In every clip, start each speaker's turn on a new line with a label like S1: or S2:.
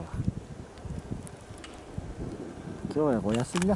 S1: わ。今日はお休みだ。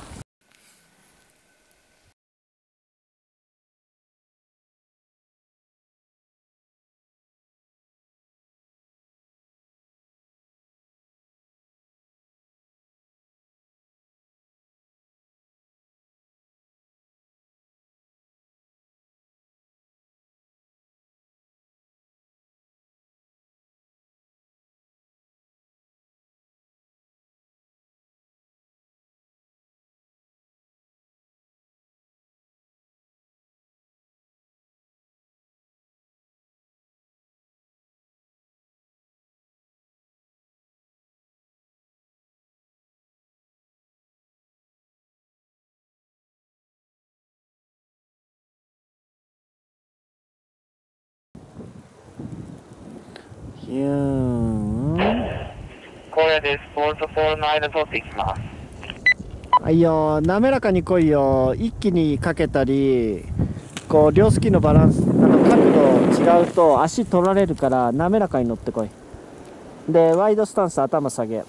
S1: ヒューン。
S2: 荒野です。ポート4の間通っていきます。
S1: はいよ、滑らかに来いよ。一気にかけたり、こう両スキーのバランス、角度違うと足取られるから、滑らかに乗ってこい。で、ワイドスタンス頭下げ。
S2: はい。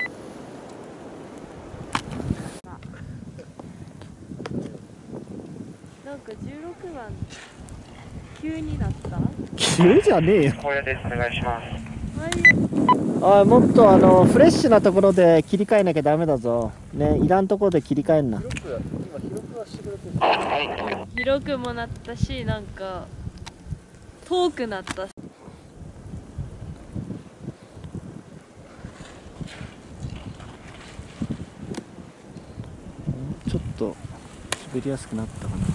S3: なんか16番急になった。
S1: 急じゃねえよ。
S2: 荒野です。お願いします。
S1: おい、もっとフレッシュなところで切り替えなきゃダメだぞ。ね、いらんところで切り替えんな。
S2: はい。
S3: 広くもなったし、なんか遠くなった。
S1: ちょっと滑りやすくなったかな。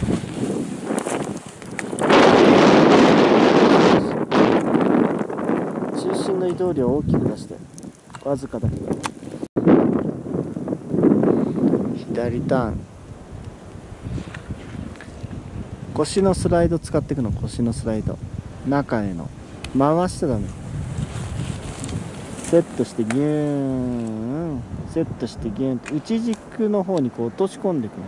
S1: 中心の移動量を大きく出して、わずかだけど。左ターン。腰のスライド使っていくの。腰のスライド中への回してダメ。セットしてギューン、セットしてギューンと内軸の方にこう落とし込んでいくの。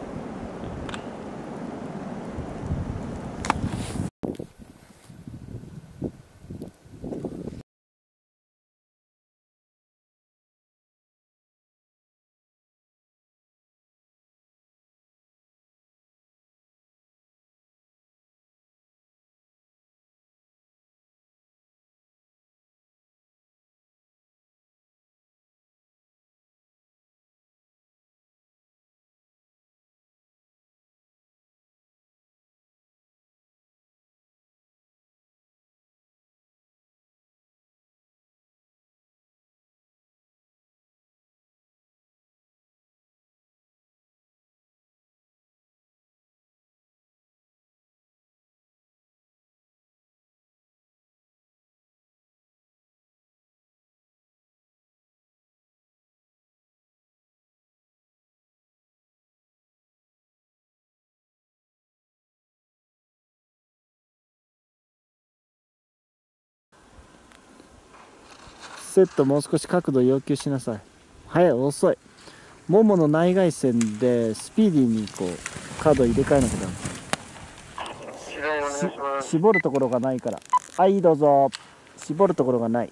S1: セットもう少し角度要求しなさい。早い、遅い。ももの内外線でスピーディーにこう角入れ替えなきゃダメ。
S2: 指導お願いします。
S1: 絞るところがないから。はい、どうぞ。絞るところがない。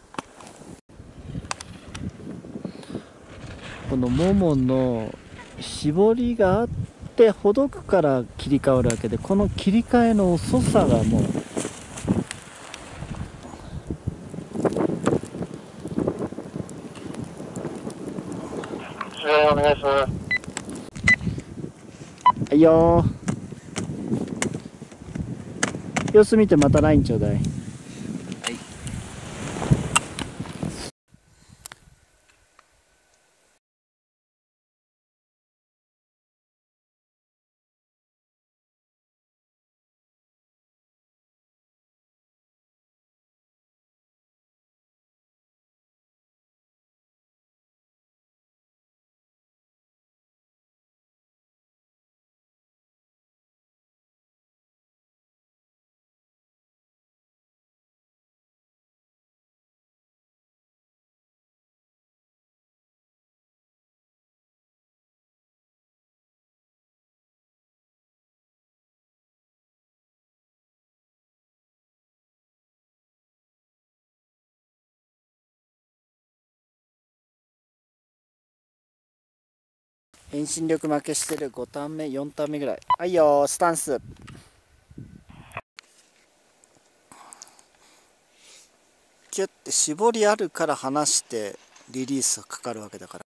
S1: このももの絞りがあってほどくから切り替わるわけで、この切り替えの遅さがもう
S2: 指導お願いします。
S1: はいよー。様子見てまたラインちょうだい。 遠心力負けしてる。5ターン目4ターン目ぐらい。はいよ、スタンス。キュッて絞りあるから離してリリースがかかるわけだから。